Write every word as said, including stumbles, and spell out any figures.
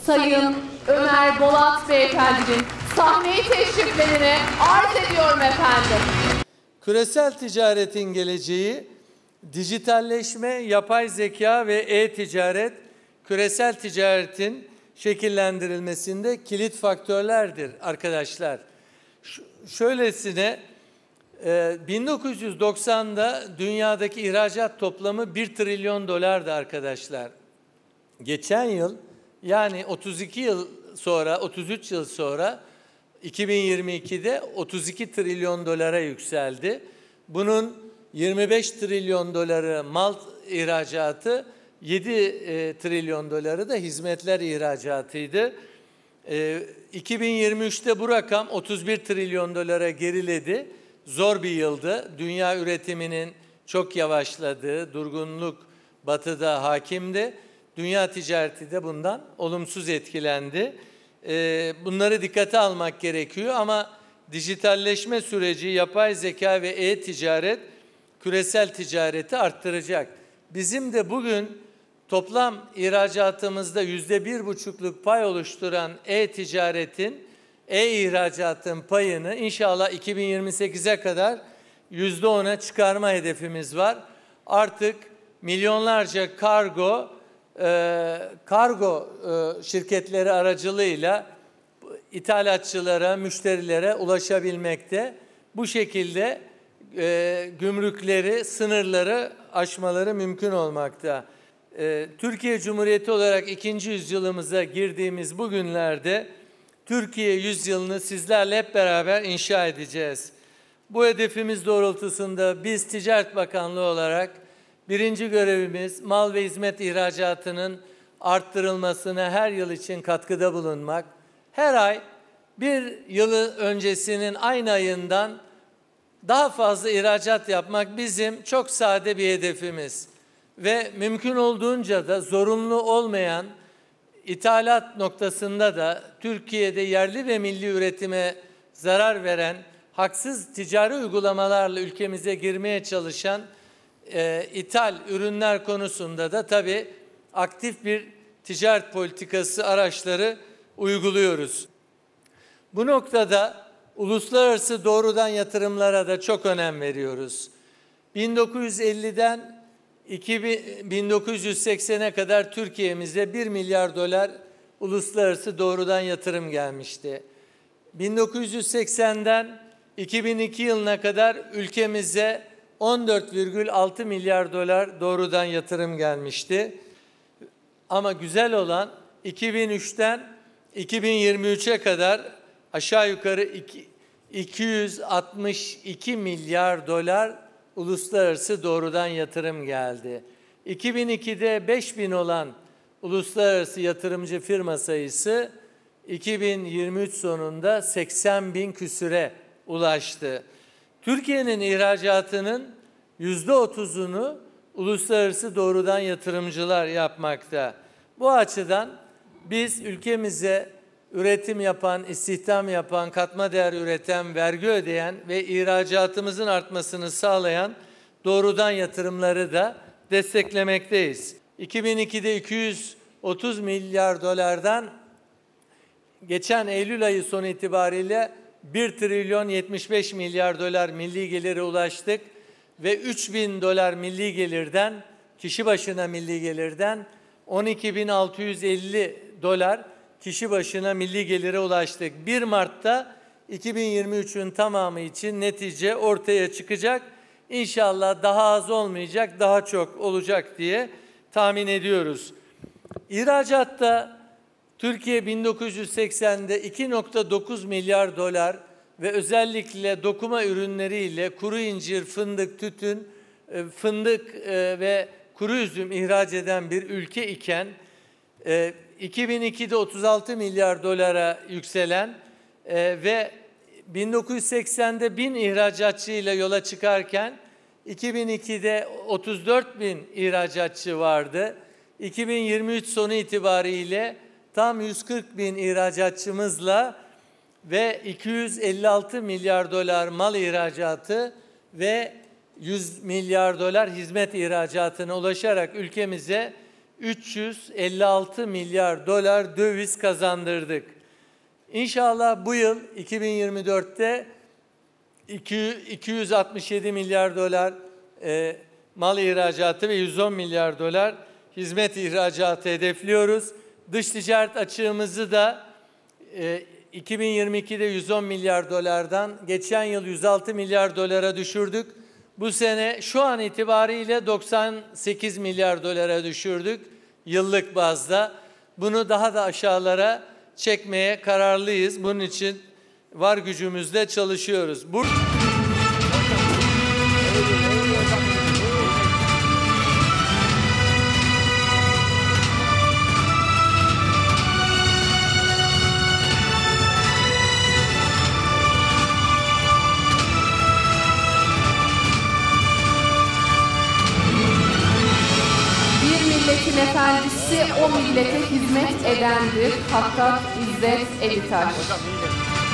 Sayın Ömer Bolat Beyefendinin sahneye teşriflerini arz ediyorum efendim. Küresel ticaretin geleceği, dijitalleşme, yapay zeka ve e-ticaret, küresel ticaretin şekillendirilmesinde kilit faktörlerdir arkadaşlar. Ş şöylesine, e, bin dokuz yüz doksanda dünyadaki ihracat toplamı bir trilyon dolardı arkadaşlar. Geçen yıl, yani otuz iki yıl sonra, otuz üç yıl sonra iki bin yirmi ikide otuz iki trilyon dolara yükseldi. Bunun yirmi beş trilyon doları mal ihracatı, yedi e, trilyon doları da hizmetler ihracatıydı. E, iki bin yirmi üçte bu rakam otuz bir trilyon dolara geriledi. Zor bir yıldı. Dünya üretiminin çok yavaşladığı, durgunluk batıda hakimdi. Dünya ticareti de bundan olumsuz etkilendi. E, bunları dikkate almak gerekiyor ama dijitalleşme süreci, yapay zeka ve e-ticaret küresel ticareti arttıracak. Bizim de bugün toplam ihracatımızda yüzde bir buçukluk pay oluşturan e-ticaretin, e-ihracatın payını inşallah iki bin yirmi sekize kadar yüzde ona çıkarma hedefimiz var. Artık milyonlarca kargo, e, kargo e, şirketleri aracılığıyla ithalatçılara, müşterilere ulaşabilmekte. Bu şekilde e, gümrükleri, sınırları aşmaları mümkün olmakta. E, Türkiye Cumhuriyeti olarak ikinci yüzyılımıza girdiğimiz bu günlerde Türkiye yüzyılını sizlerle hep beraber inşa edeceğiz. Bu hedefimiz doğrultusunda biz Ticaret Bakanlığı olarak birinci görevimiz mal ve hizmet ihracatının arttırılmasına her yıl için katkıda bulunmak. Her ay bir yılı öncesinin aynı ayından daha fazla ihracat yapmak bizim çok sade bir hedefimiz. Ve mümkün olduğunca da zorunlu olmayan ithalat noktasında da Türkiye'de yerli ve milli üretime zarar veren, haksız ticari uygulamalarla ülkemize girmeye çalışan e, ithal ürünler konusunda da tabii aktif bir ticaret politikası araçları uyguluyoruz. Bu noktada uluslararası doğrudan yatırımlara da çok önem veriyoruz. bin dokuz yüz elliden bin dokuz yüz seksene kadar Türkiye'mize bir milyar dolar uluslararası doğrudan yatırım gelmişti. bin dokuz yüz seksenden iki bin iki yılına kadar ülkemize on dört virgül altı milyar dolar doğrudan yatırım gelmişti. Ama güzel olan iki bin üçten iki bin yirmi üçe kadar aşağı yukarı iki yüz altmış iki milyar dolar uluslararası doğrudan yatırım geldi. iki bin ikide beş bin olan uluslararası yatırımcı firma sayısı iki bin yirmi üç sonunda seksen bin küsüre ulaştı. Türkiye'nin ihracatının yüzde otuzunu uluslararası doğrudan yatırımcılar yapmakta. Bu açıdan biz ülkemize üretim yapan, istihdam yapan, katma değer üreten, vergi ödeyen ve ihracatımızın artmasını sağlayan doğrudan yatırımları da desteklemekteyiz. iki bin ikide iki yüz otuz milyar dolardan geçen Eylül ayı sonu itibariyle bir trilyon yetmiş beş milyar dolar milli gelire ulaştık ve üç bin dolar milli gelirden, kişi başına milli gelirden on iki bin altı yüz elli dolar kişi başına milli gelire ulaştık. bir Mart'ta iki bin yirmi üçün tamamı için netice ortaya çıkacak. İnşallah daha az olmayacak, daha çok olacak diye tahmin ediyoruz. İhracatta Türkiye bin dokuz yüz seksende iki nokta dokuz milyar dolar ve özellikle dokuma ürünleriyle kuru incir, fındık, tütün, fındık ve kuru üzüm ihraç eden bir ülke iken iki bin ikide otuz altı milyar dolara yükselen ve bin dokuz yüz seksende bin ihracatçıyla yola çıkarken iki bin ikide otuz dört bin ihracatçı vardı. iki bin yirmi üç sonu itibariyle tam yüz kırk bin ihracatçımızla ve iki yüz elli altı milyar dolar mal ihracatı ve yüz milyar dolar hizmet ihracatına ulaşarak ülkemize üç yüz elli altı milyar dolar döviz kazandırdık. İnşallah bu yıl iki bin yirmi dört'te iki yüz altmış yedi milyar dolar e, mal ihracatı ve yüz on milyar dolar hizmet ihracatı hedefliyoruz. Dış ticaret açığımızı da e, iki bin yirmi iki'de yüz on milyar dolardan geçen yıl yüz altı milyar dolara düşürdük. Bu sene şu an itibariyle doksan sekiz milyar dolara düşürdük yıllık bazda. Bunu daha da aşağılara çekmeye kararlıyız. Bunun için var gücümüzle çalışıyoruz. Bu milletin efendisi o millete hizmet edendir. Hakkat İzzet Elitaş.